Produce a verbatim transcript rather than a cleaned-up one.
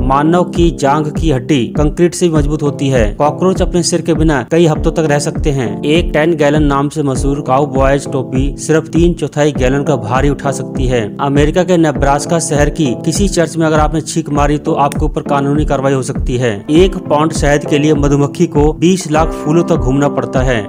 मानव की जांघ की हड्डी कंक्रीट से भी मजबूत होती है। कॉकरोच अपने सिर के बिना कई हफ्तों तक रह सकते हैं। एक टेन गैलन नाम से मशहूर काउबॉयज टोपी सिर्फ तीन चौथाई गैलन का भार ही उठा सकती है। अमेरिका के नेब्रास्का शहर की किसी चर्च में अगर आपने छींक मारी तो आपके ऊपर कानूनी कार्रवाई हो सकती है। एक पाउंड शहद के लिए मधुमक्खी को बीस लाख फूलों तक घूमना पड़ता है।